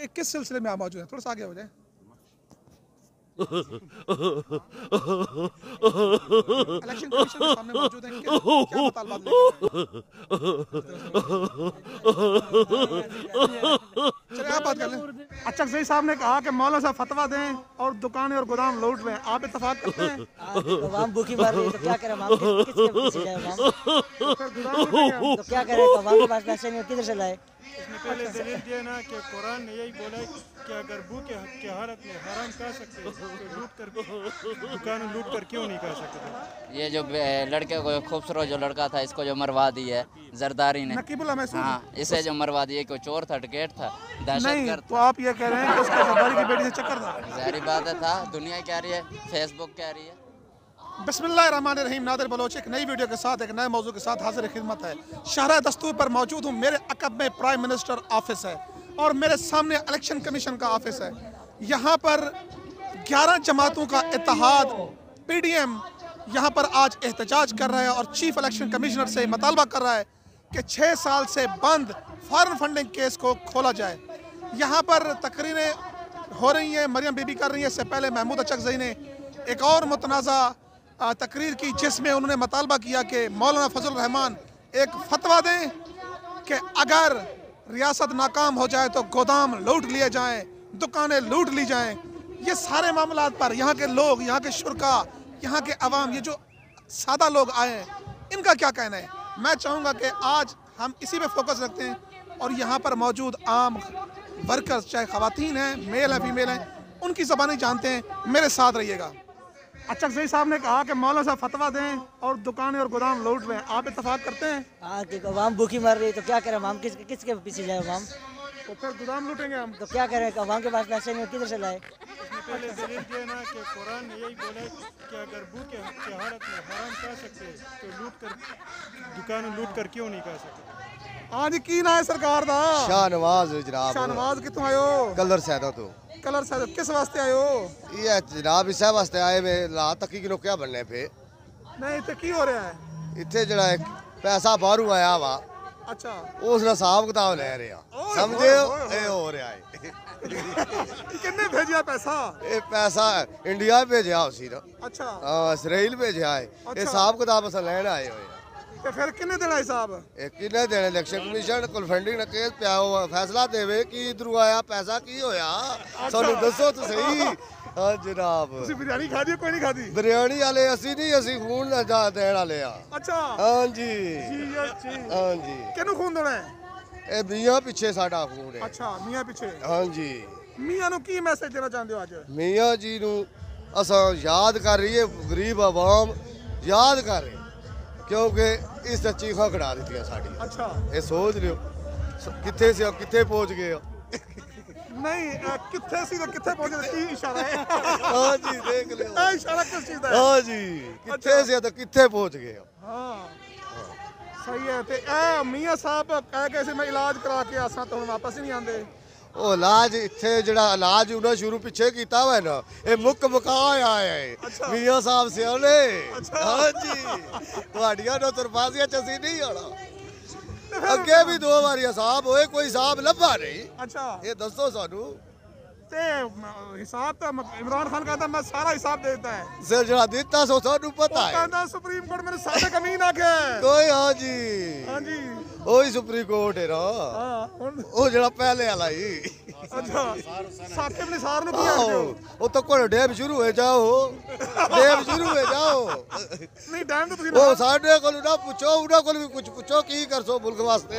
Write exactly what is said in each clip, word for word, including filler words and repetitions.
ये किस सिलसिले में आप मौजूद हैं? थोड़ा सा आगे हो जाए। इलेक्शन कमीशन के सामने मौजूद हैं, क्या क्या मुतालबात लेकर आए हैं? चलिए आप बात कर लें। अच्छा सही साहब ने कहा कि मौलाना साहब फतवा दें और दुकानें और गोदाम लूट लें, आप इत्तेफाक करते हैं? अवाम भूखी मर रही है तो क्या करें, अवाम किस किसके पीछे जाए, अवाम फिर गोदाम लूटेंगे हम? तो क्या करें, अवाम के पास पैसे नहीं, किधर से लाए? इसने पहले दलील दिया ना कि कुरान ने यही बोला है कि अगर भूखे की हालत में हराम खा सकते तो लूट कर दुकान लूट कर क्यों नहीं खा सकते। ये जो लड़के को खूबसूरत जो लड़का था इसको जो मरवा दी है जरदारी ने, हाँ इसे जो मरवा दिया, कोई चोर था, टिकट था, दहशतगर्द। तो आप ये कह रहे हैं कि उसका जरदारी की बेटी से चक्कर था? जाहिर बात है था, दुनिया कह रही है, फेसबुक कह रही है। बिस्मिल्लाहिर्रहमानिर्रहीम। नादिर बलोच एक नई वीडियो के साथ एक नए मौजू के साथ हाजिर खिदमत है। शहर दस्तूर पर मौजूद हूँ। मेरे अकब में प्राइम मिनिस्टर ऑफिस है और मेरे सामने इलेक्शन कमीशन का ऑफिस है। यहाँ पर ग्यारह जमातों का इत्तेहाद पी डी एम यहाँ पर आज एहतजाज कर रहा है और चीफ इलेक्शन कमिश्नर से मुतालबा कर रहा है कि छः साल से बंद फॉरेन फंडिंग केस को खोला जाए। यहाँ पर तकरीरें हो रही हैं, मरियम बीबी कर रही हैं। इससे पहले महमूद अचकज़ई ने एक और मुतनाज़ा तकरीर की जिसमें उन्होंने मुतालबा किया कि मौलाना फजल रहमान एक फतवा दें कि अगर रियासत नाकाम हो जाए तो गोदाम लूट लिए जाएं, दुकानें लूट ली जाएं। ये सारे मामलात पर यहाँ के लोग, यहाँ के शुरका, यहाँ के अवाम, ये जो सादा लोग आए हैं, इनका क्या कहना है? मैं चाहूँगा कि आज हम इसी पे फोकस रखते हैं और यहाँ पर मौजूद आम वर्कर्स, चाहे ख़वातीन हैं, मेल हैं, फीमेल हैं, उनकी ज़बानें जानते हैं। मेरे साथ रहिएगा। अच्छा सही साहब ने कहा कि मौलाना साहब फतवा दें और दुकानें और गोदाम लूट लें, आप इत्तेफाक करते हैं? हाँ कि अवाम भूखी मर रही है तो क्या करें, अवाम किस किसके पीछे जाए, अवाम तो फिर गोदाम लूटेंगे हम? तो क्या करें, अवाम के पास पैसे नहीं, किधर से लाए? इसने पहले दलील दिया ना कि कुरान ने यही बोला है कि अगर भूखे की हालत में हराम खा सकते तो लूट कर दुकान लूट कर क्यों नहीं खा सकते। हाँ जी, की ना है सरकार दा? शाहनवाज जनाब। शाहनवाज कितों आयो? कलर सैदा तो कलर साहब किस वास्ते आयो? ये जनाब इस वास्ते आए वे ला तकी किलो क्या बनने पे नहीं इतने की हो रहा है? इतने जड़ा एक पैसा बाहरों आया वा, अच्छा उसका हिसाब किताब ले रहे हैं, समझे ये हो रहा है। किन्ने भेजा पैसा? ये पैसा इंडिया भेजा उसी ना। अच्छा हाँ इसराइल भेजा है। ये हिसाब किताब अस लैन आए हुए। तो फिर किन्ने देना हिसाब? किन्ने देने? इलेक्शन कमीशन को फंडिंग ने केस पिया फैसला देवे कि इधरों आया पैसा की होया, सानू दसो तो सही। हाँ जनाब। ਤੁਸੀਂ बिरयानी खा दी? कोई नहीं खादी? बिरयानी वाले असी नहीं, असी खून जा देने वाले आ। अच्छा हाँ जी जी अच्छी। हाँ जी। किन्नू खून देना है? ए मियां पीछे साडा खून है। अच्छा मियां पीछे। हाँ जी। मियां नु की मैसेज देना चाहते हो आज? मियां जी नु असा याद कर रही है, गरीब आवाम याद कर रहे क्योंकि इस चीखा कढ़ा दी साड़ी। अच्छा ये सोच लियो किथे से किथे पहुंच गए हो। नहीं किथे सी तो किथे पहुंचे, की इशारा है? हाँ जी देख लियो। ए इशारा किस चीज दा है? हाँ जी किथे से तो किथे पहुंच गए हो। हाँ सही है। ते ए मियां साहब कह के मैं इलाज करा के आसा तो वापस ही नहीं आंदे। ਉਹ ਇਲਾਜ ਇੱਥੇ ਜਿਹੜਾ ਇਲਾਜ ਉਹਨਾਂ ਸ਼ੁਰੂ ਪਿੱਛੇ ਕੀਤਾ ਹੋਇਆ ਨਾ, ਇਹ ਮੁੱਕ ਮੁਕਾ ਆਇਆ ਹੈ ਮੀਆਂ ਸਾਹਿਬ ਸਿਆਣੇ। ਹਾਂਜੀ ਤੁਹਾਡੀਆਂ ਨੂੰ ਤਰਫਾਜ਼ੀਆਂ ਚ ਅਸੀਂ ਨਹੀਂ ਆਉਣਾ। ਅੱਗੇ ਵੀ ਦੋ ਵਾਰੀ ਹਿਸਾਬ ਹੋਏ, ਕੋਈ ਹਿਸਾਬ ਲੱਭਾ ਨਹੀਂ। अच्छा ਇਹ ਦੱਸੋ ਸਾਨੂੰ। ते हिसाब तो इमरान खान कहता मैं सारा हिसाब दे देता है। ਸਿਰ ਜਿਹੜਾ ਦਿੱਤਾ ਸੋ ਸਾਨੂੰ ਪਤਾ ਹੈ। कहता सुप्रीम कोर्ट मेरे सारे कमीन आके ਕੋਈ ਹਾਂ ਜੀ हाँ जी ਉਹੀ ਸੁਪਰੀਮ ਕੋਰਟ ਹੈ ਨਾ, हाँ हुन ਉਹ ਜਿਹੜਾ ਪਹਿਲੇ ਵਾਲਾ ਹੀ। अच्छा साकिब निसार नु की आखदे हो? ਉਹ ਤਾਂ ਕੋਲ ਡੇਬ ਸ਼ੁਰੂ ਹੋ ਜਾਓ, ਡੇਬ ਸ਼ੁਰੂ ਹੋ ਜਾਓ। नहीं टाइम तो तुसी ਉਹ ਸਾਡੇ ਕੋਲ ਨਾ ਪੁੱਛੋ, ਉਹਨਾਂ ਕੋਲ ਵੀ ਕੁਝ ਪੁੱਛੋ ਕੀ ਕਰਸੋ ਮੁਲਕ ਵਾਸਤੇ।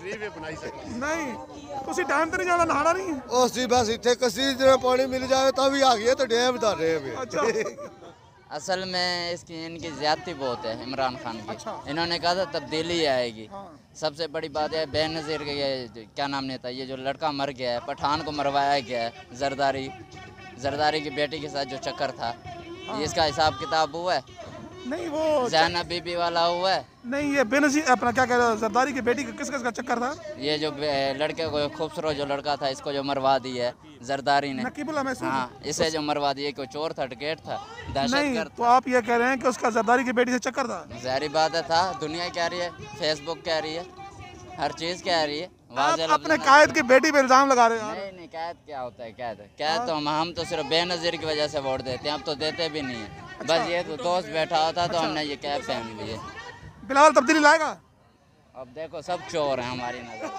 नहीं तुसी टाइम तो नहीं जाना नहाना नहीं? ਉਹ ਸੀ ਬਸ ਇੱਥੇ कसी दिन पानी मिल जाए तो भी आ गया तो डैम था डैम। अच्छा असल में इसकी इनकी ज्यादती बहुत है इमरान खान की। अच्छा। इन्होंने कहा था तब्दीली आएगी। हाँ। सबसे बड़ी बात है बेनज़ीर के ये क्या नाम नहीं था, ये जो लड़का मर गया है, पठान को मरवाया गया है, जरदारी जरदारी की बेटी के साथ जो चक्कर था, हाँ। इसका हिसाब किताब हुआ है? नहीं वो जैना बीबी वाला हुआ है? नहीं ये बेनजीर अपना क्या कह रहे हो, जरदारी की बेटी का किस किस का चक्कर था? ये जो लड़के को खूबसूरत जो लड़का था इसको जो मरवा दी है जरदारी ने, नकीबुल्लाह महसूद। हाँ इसे जो मरवा दिए, कोई चोर था, टिकट था, नहीं दहशतगर्द। तो आप ये कह रहे हैं कि उसका जरदारी की बेटी से चक्कर था? जाहिर बात है था, दुनिया कह रही है, फेसबुक कह रही है, हर चीज़ कह रही है। वाज़ेह आप लफ्ज़ अपने में- कायद की बेटी पे इल्जाम लगा रहे हो यार। नहीं नहीं, कैद क्या होता है? कैद कैद तो हम हम तो सिर्फ बेनज़ीर की वजह से वोट देते हैं, अब तो देते भी नहीं है। बस ये तो दोस्त बैठा होता तो हमने ये कैब पहन ली है। बिलावल तब्दीली लाएगा? अब देखो सब चोर हैं हमारी नजर।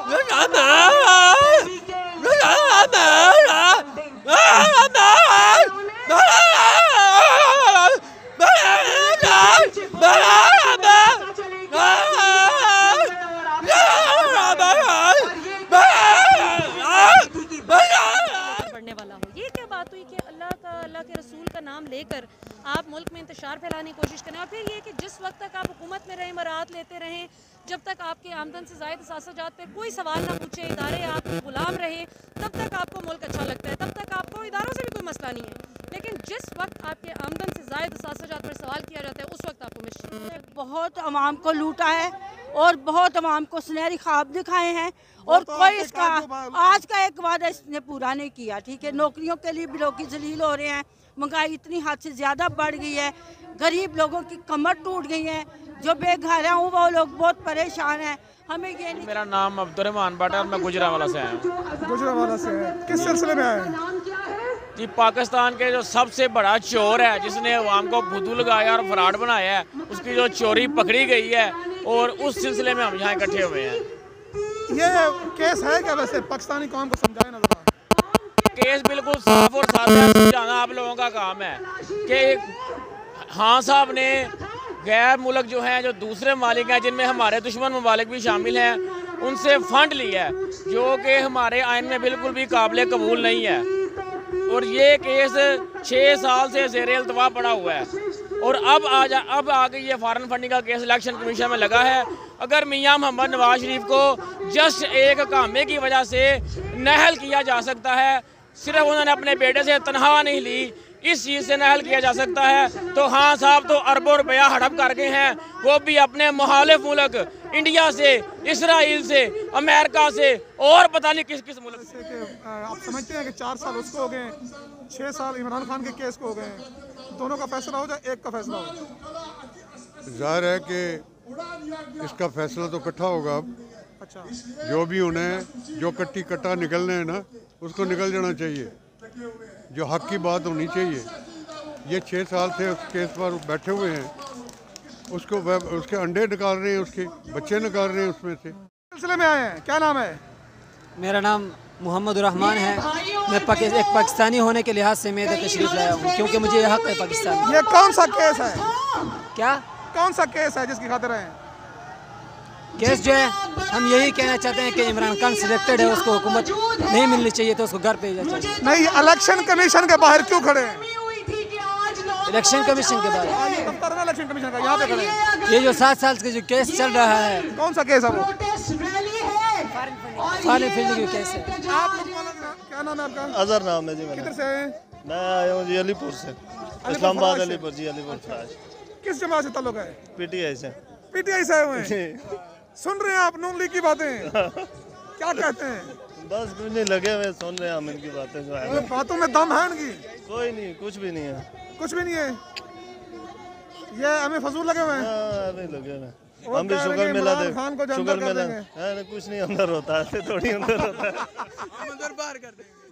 पढ़ने वाला हो। ये क्या बात हुई कि अल्लाह का, अल्लाह के रसूल का नाम लेकर आप मुल्क में इंतशार फैलाने की कोशिश करें, और फिर ये कि जिस वक्त तक आप हुकूमत में रहें, मराहत लेते रहें, जब तक आपके आमदन से ज़ायद असासाजात पे कोई सवाल ना पूछे, इदारे आपके गुलाम रहे, तब तक आपको मुल्क अच्छा लगता है, तब तक आपको इदारों से भी कोई मसला नहीं है। लेकिन जिस वक्त आपके आमदन से ज़ायद असासाजात पर सवाल किया जाता है, उस वक्त आपको मुश्किल। बहुत अवाम को लूटा है और बहुत अवाम को सुनहरी ख्वाब दिखाए हैं, और तो कोई आपके इसका काम को आज का एक वादा इसने पूरा नहीं किया। ठीक है, नौकरियों के लिए भी लोग जलील हो रहे हैं, महंगाई इतनी हद से ज़्यादा बढ़ गई है, गरीब लोगों की कमर टूट गई है, जो बेघर हैं वो लोग बहुत परेशान हैं। हमें ये नहीं। मेरा नाम अब्दुर्रहमान भट्ट है और मैं गुजरांवाला से आया हूँ। गुजरांवाला से है। किस सिलसिले में आए हैं? जी, पाकिस्तान के जो सबसे बड़ा चोर है, जिसने अवाम को भुद्दू लगाया और फ्रॉड बनाया है, उसकी जो चोरी पकड़ी गई है, और उस सिलसिले में हम यहाँ इकट्ठे हुए हैं। ये केस है क्या वैसे? पाकिस्तानी कौम को समझाए ना जरा। केस बिल्कुल साफ और साफ है, समझाना आप लोगों का काम है कि हाँ साहब ने गैर मुल्क जो हैं, जो दूसरे मालिक हैं, जिनमें हमारे दुश्मन ममालिक भी शामिल हैं, उनसे फंड लिया है, जो कि हमारे आइन में बिल्कुल भी काबिल कबूल नहीं है। और ये केस छः साल से ज़ेर इल्तवा पड़ा हुआ है, और अब आ जा अब आगे ये फॉरेन फंडिंग का केस इलेक्शन कमीशन में लगा है। अगर मियां मोहम्मद नवाज शरीफ को जस्ट एक कामे की वजह से नहल किया जा सकता है, सिर्फ उन्होंने अपने बेटे से तनख्वाह नहीं ली, इस चीज़ से नहल किया जा सकता है, तो हाँ साहब तो अरबों रुपया हड़प कर गए हैं, वो भी अपने मुखालिफ मुल्क इंडिया से, इसराइल से, अमेरिका से, और पता नहीं किस किस मुल्क से। कि आप समझते हैं कि चार साल उसको हो गए, छः साल इमरान खान के केस को हो गए, दोनों का फैसला हो जाए, एक का फैसला हो? जाहिर है कि इसका फैसला तो इकट्ठा होगा। अब अच्छा, जो भी उन्हें जो कट्टी कट्टा निकलने हैं ना, उसको निकल जाना चाहिए, जो हक की बात होनी चाहिए। ये छः साल से उस केस पर बैठे हुए हैं, उसको उसके अंडे निकाल रहे हैं, उसके बच्चे निकाल रहे हैं उसमें से। सिलसिले में आए हैं, क्या नाम है? मेरा नाम मोहम्मद रहमान है। मैं पाकि, एक पाकिस्तानी होने के लिहाज से मैं इधर तशरीफ लाया हूँ, क्योंकि मुझे हक है पाकिस्तान। ये कौन सा केस है? क्या कौन सा केस है जिसकी खातिर आए हैं? केस जो है, हम यही कहना चाहते हैं कि इमरान खान सिलेक्टेड है, उसको हुकूमत नहीं मिलनी चाहिए, तो उसको घर पे भेजना चाहिए। नहीं, इलेक्शन कमीशन के बाहर क्यों खड़े हैं? इलेक्शन कमीशन के बाद ये दफ्तर है ना इलेक्शन कमीशन का, यहाँ पे खड़े हैं। ये जो सात साल के जो केस चल रहा है, कौन सा केस है वो? फॉरेन फंडिंग का केस है। आप लोग वाला क्या नाम है आपका? अजहर नाम है जी मेरा। किधर से आए हैं? मैं आया हूँ जी अलीपुर से, इस्लामाबाद अलीपुर जी, अलीपुर फराज। किस जमात से ताल्लुक है? पीटीआई से। पीटीआई से आए हुए हैं। सुन रहे हैं आप नून लीग की बातें, क्या कहते हैं? बस कुछ नहीं, लगे हुए सुन रहे हैं हम इनकी बातें जो है। बातों में दम है इनकी? कोई नहीं, कुछ भी नहीं है। कुछ भी नहीं है, ये हमें फजूल लगे हुए हैं। हाँ, नहीं लगे हुए, वो हम भी कह रहे शुगर हैं मेला इमरान दे खान को जो शुगर अंदर कर मेला देंगे। है ना, कुछ नहीं अंदर होता है, ऐसे थोड़ी अंदर होता है। हम अंदर बाहर कर देंगे।